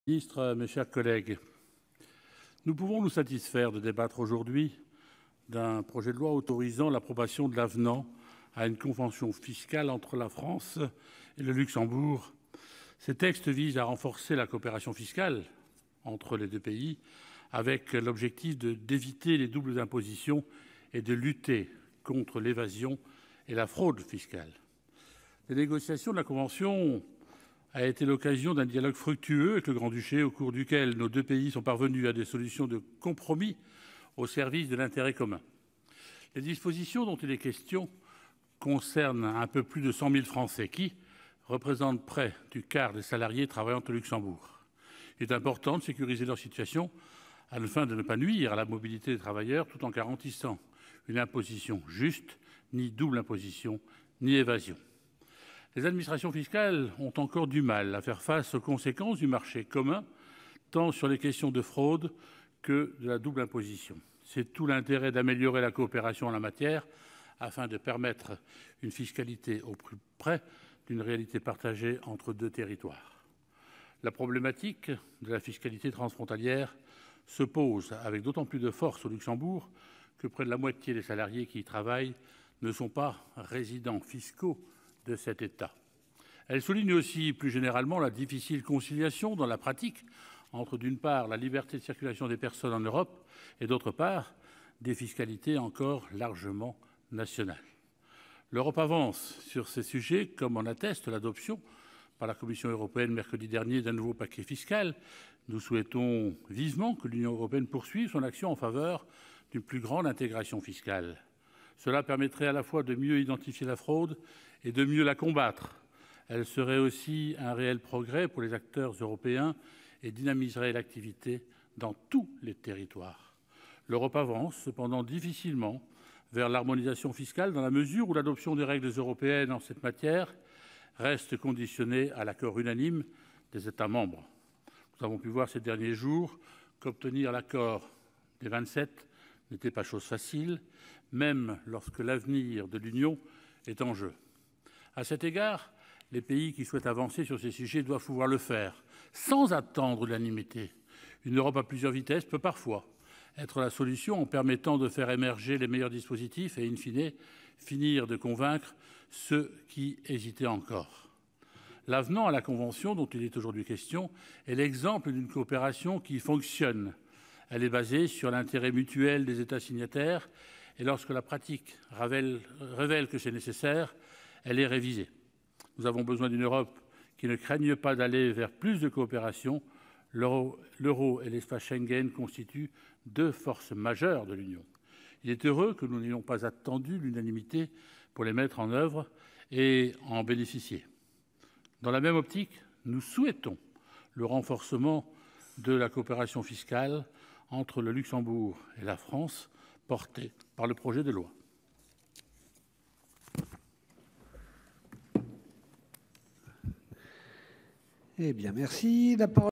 Ministre, mes chers collègues, nous pouvons nous satisfaire de débattre aujourd'hui d'un projet de loi autorisant l'approbation de l'avenant à une convention fiscale entre la France et le Luxembourg. Ces textes visent à renforcer la coopération fiscale entre les deux pays avec l'objectif d'éviter les doubles impositions et de lutter contre l'évasion et la fraude fiscale. Les négociations de la convention a été l'occasion d'un dialogue fructueux avec le Grand-Duché, au cours duquel nos deux pays sont parvenus à des solutions de compromis au service de l'intérêt commun. Les dispositions dont il est question concernent un peu plus de 100 000 Français qui représentent près du quart des salariés travaillant au Luxembourg. Il est important de sécuriser leur situation afin de ne pas nuire à la mobilité des travailleurs tout en garantissant une imposition juste, ni double imposition, ni évasion. Les administrations fiscales ont encore du mal à faire face aux conséquences du marché commun, tant sur les questions de fraude que de la double imposition. C'est tout l'intérêt d'améliorer la coopération en la matière afin de permettre une fiscalité au plus près d'une réalité partagée entre deux territoires. La problématique de la fiscalité transfrontalière se pose avec d'autant plus de force au Luxembourg que près de la moitié des salariés qui y travaillent ne sont pas résidents fiscaux de cet État. Elle souligne aussi plus généralement la difficile conciliation dans la pratique entre, d'une part, la liberté de circulation des personnes en Europe et, d'autre part, des fiscalités encore largement nationales. L'Europe avance sur ces sujets, comme en atteste l'adoption par la Commission européenne mercredi dernier d'un nouveau paquet fiscal. Nous souhaitons vivement que l'Union européenne poursuive son action en faveur d'une plus grande intégration fiscale. Cela permettrait à la fois de mieux identifier la fraude et de mieux la combattre. Elle serait aussi un réel progrès pour les acteurs européens et dynamiserait l'activité dans tous les territoires. L'Europe avance cependant difficilement vers l'harmonisation fiscale dans la mesure où l'adoption des règles européennes en cette matière reste conditionnée à l'accord unanime des États membres. Nous avons pu voir ces derniers jours qu'obtenir l'accord des 27 n'était pas chose facile, même lorsque l'avenir de l'Union est en jeu. À cet égard, les pays qui souhaitent avancer sur ces sujets doivent pouvoir le faire, sans attendre l'unanimité. Une Europe à plusieurs vitesses peut parfois être la solution en permettant de faire émerger les meilleurs dispositifs et, in fine, finir de convaincre ceux qui hésitaient encore. L'avenant à la Convention dont il est aujourd'hui question est l'exemple d'une coopération qui fonctionne. Elle est basée sur l'intérêt mutuel des États signataires et lorsque la pratique révèle que c'est nécessaire, elle est révisée. Nous avons besoin d'une Europe qui ne craigne pas d'aller vers plus de coopération. L'euro et l'espace Schengen constituent deux forces majeures de l'Union. Il est heureux que nous n'ayons pas attendu l'unanimité pour les mettre en œuvre et en bénéficier. Dans la même optique, nous souhaitons le renforcement de la coopération fiscale entre le Luxembourg et la France, porté par le projet de loi. Eh bien, merci. La parole